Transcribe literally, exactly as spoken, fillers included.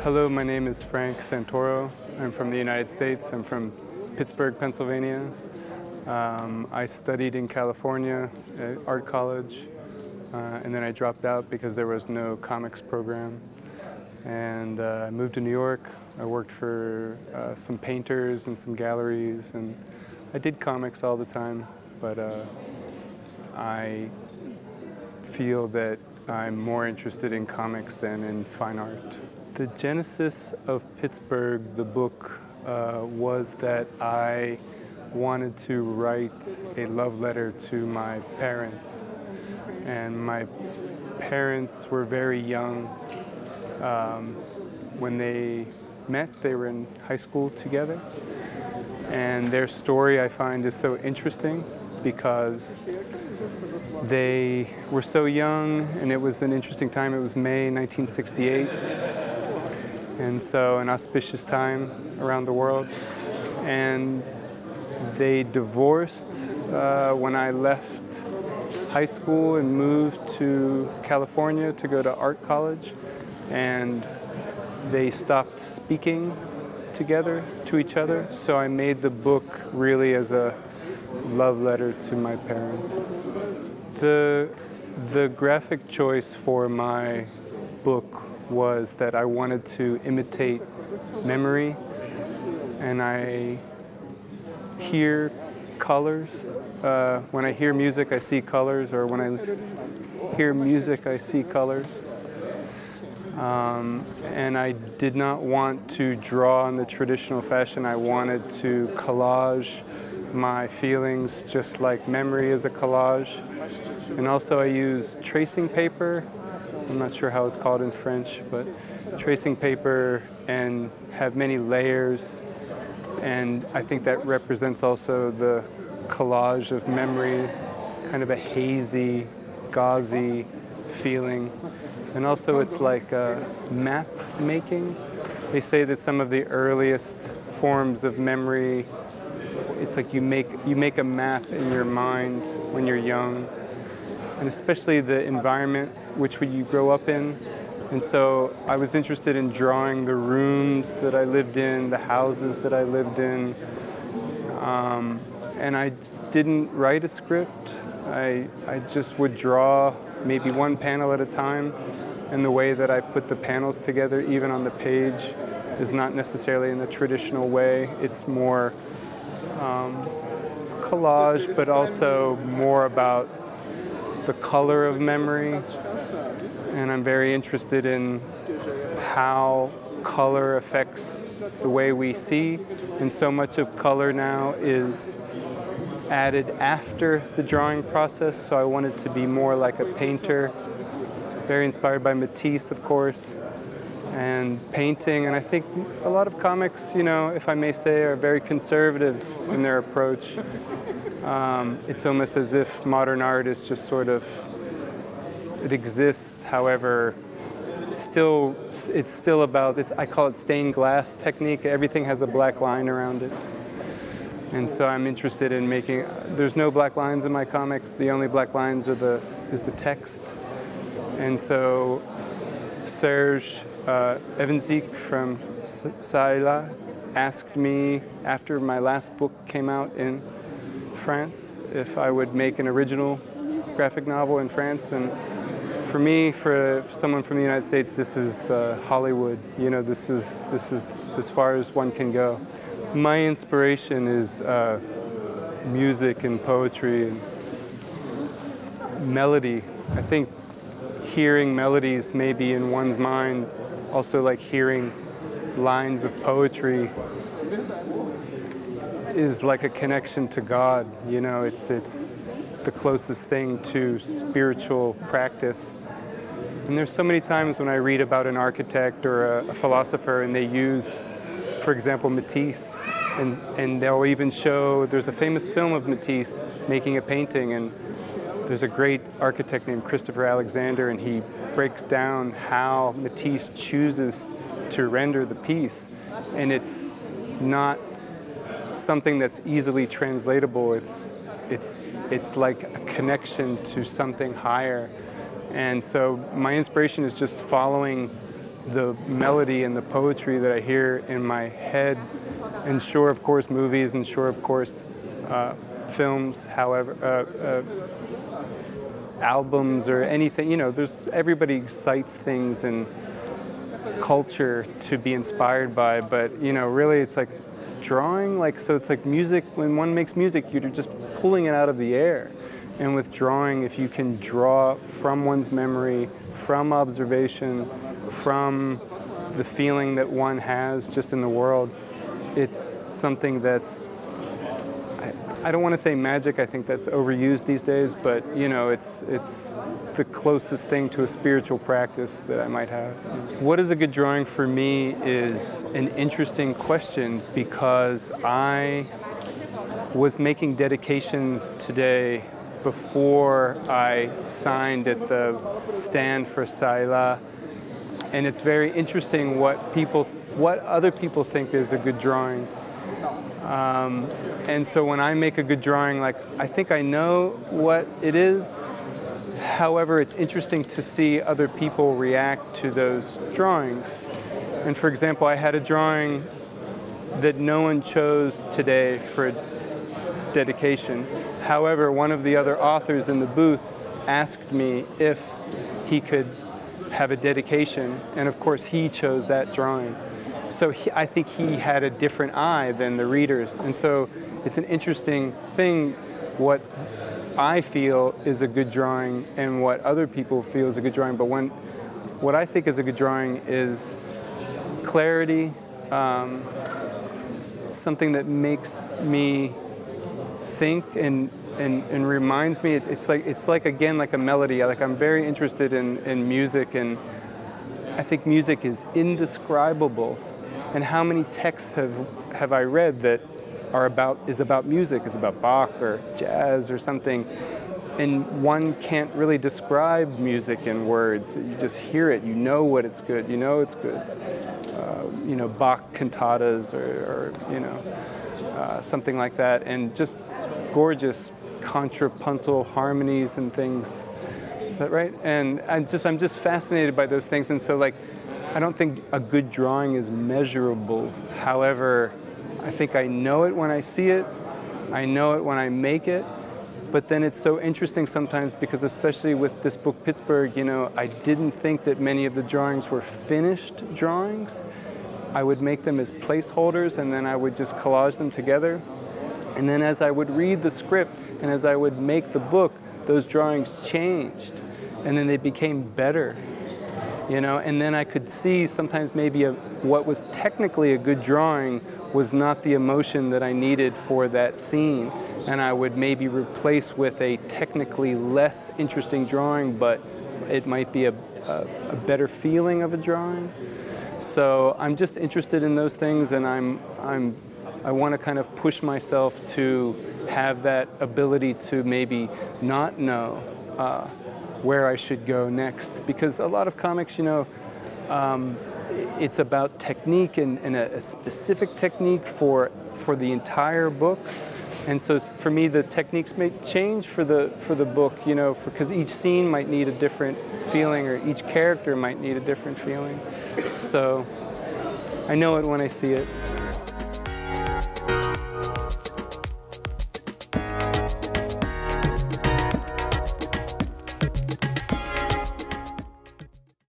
Hello, my name is Frank Santoro. I'm from the United States. I'm from Pittsburgh, Pennsylvania. Um, I studied in California at art college, uh, and then I dropped out because there was no comics program. And uh, I moved to New York. I worked for uh, some painters and some galleries, and I did comics all the time, but uh, I feel that I'm more interested in comics than in fine art. The genesis of Pittsburgh, the book, uh, was that I wanted to write a love letter to my parents. And my parents were very young um, when they met. They were in high school together. And their story, I find, is so interesting because they were so young, and it was an interesting time. It was May nineteen sixty-eight, and so an auspicious time around the world. And they divorced uh, when I left high school and moved to California to go to art college, and they stopped speaking together to each other. So I made the book really as a love letter to my parents. The, the graphic choice for my book was that I wanted to imitate memory, and I hear colors. Uh, when I hear music, I see colors, or when I hear music, I see colors. Um, and I did not want to draw in the traditional fashion. I wanted to collage my feelings just like memory is a collage. And also I use tracing paper. I'm not sure how it's called in French, but tracing paper, and have many layers. And I think that represents also the collage of memory, kind of a hazy, gauzy feeling. And also it's like uh, map making. They say that some of the earliest forms of memory, it's like you make, you make a map in your mind when you're young, and especially the environment which you grow up in. And so I was interested in drawing the rooms that I lived in, the houses that I lived in. Um, and I didn't write a script. I, I just would draw maybe one panel at a time. And the way that I put the panels together, even on the page, is not necessarily in the traditional way. It's more um, collage, but also more about the color of memory. And I'm very interested in how color affects the way we see. And so much of color now is added after the drawing process, so I wanted to be more like a painter. Very inspired by Matisse, of course, and painting. And I think a lot of comics, you know, if I may say, are very conservative in their approach. Um, it's almost as if modern art is just sort of, it exists, however, it's still, it's still about, it's, I call it stained glass technique. Everything has a black line around it. And so I'm interested in making, there's no black lines in my comic. The only black lines are the, is the text. And so Serge uh, Evenzik from Saïla asked me, after my last book came out in France, if I would make an original graphic novel in France. And for me, for someone from the United States, this is uh, Hollywood. You know, this is, this is as far as one can go. My inspiration is uh, music and poetry and melody. I think hearing melodies maybe in one's mind, also like hearing lines of poetry, is like a connection to God. You know, it's, it's the closest thing to spiritual practice. And there's so many times when I read about an architect or a, a philosopher, and they use, for example, Matisse, and, and they'll even show, there's a famous film of Matisse making a painting, and there's a great architect named Christopher Alexander, and he breaks down how Matisse chooses to render the piece. And it's not something that's easily translatable. It's, it's, it's like a connection to something higher. And so my inspiration is just following the melody and the poetry that I hear in my head, and sure, of course, movies, and sure, of course, uh, films, however, uh, uh, albums or anything, you know, there's, everybody cites things in culture to be inspired by, but, you know, really it's like drawing, like, so it's like music, when one makes music, you're just pulling it out of the air. And with drawing, if you can draw from one's memory, from observation, from the feeling that one has just in the world, it's something that's, I, I don't want to say magic, I think that's overused these days, but you know, it's, it's the closest thing to a spiritual practice that I might have. What is a good drawing for me is an interesting question, because I was making dedications today before I signed at the stand for Saila, and it's very interesting what people, what other people think is a good drawing. Um, and so when I make a good drawing, like, I think I know what it is. However, it's interesting to see other people react to those drawings. And for example, I had a drawing that no one chose today for dedication. However, one of the other authors in the booth asked me if he could have a dedication, and of course he chose that drawing. So he, I think he had a different eye than the readers, and so it's an interesting thing what I feel is a good drawing and what other people feel is a good drawing. But when, what I think is a good drawing is clarity, um, something that makes me think and, and, and reminds me, it's like, it's like, again, like a melody. Like, I'm very interested in, in music, and I think music is indescribable. And how many texts have, have I read that are about, is about music, is about Bach or jazz or something, and one can't really describe music in words. You just hear it, you know what it's good, you know it's good. Uh, you know, Bach cantatas or, or you know, uh, something like that, and just gorgeous contrapuntal harmonies and things. Is that right? And I just, I'm just fascinated by those things, and so like, I don't think a good drawing is measurable. However, I think I know it when I see it, I know it when I make it, but then it's so interesting sometimes because, especially with this book, Pittsburgh, you know, I didn't think that many of the drawings were finished drawings. I would make them as placeholders, and then I would just collage them together. And then as I would read the script and as I would make the book, those drawings changed, and then they became better. You know, and then I could see sometimes maybe a, what was technically a good drawing was not the emotion that I needed for that scene, and I would maybe replace with a technically less interesting drawing, but it might be a, a, a better feeling of a drawing. So I'm just interested in those things, and I'm, I'm, I want to kind of push myself to have that ability to maybe not know uh, where I should go next, because a lot of comics, you know, um, it's about technique and, and a, a specific technique for for the entire book, and so for me the techniques may change for the for the book, you know, because each scene might need a different feeling, or each character might need a different feeling. So I know it when I see it.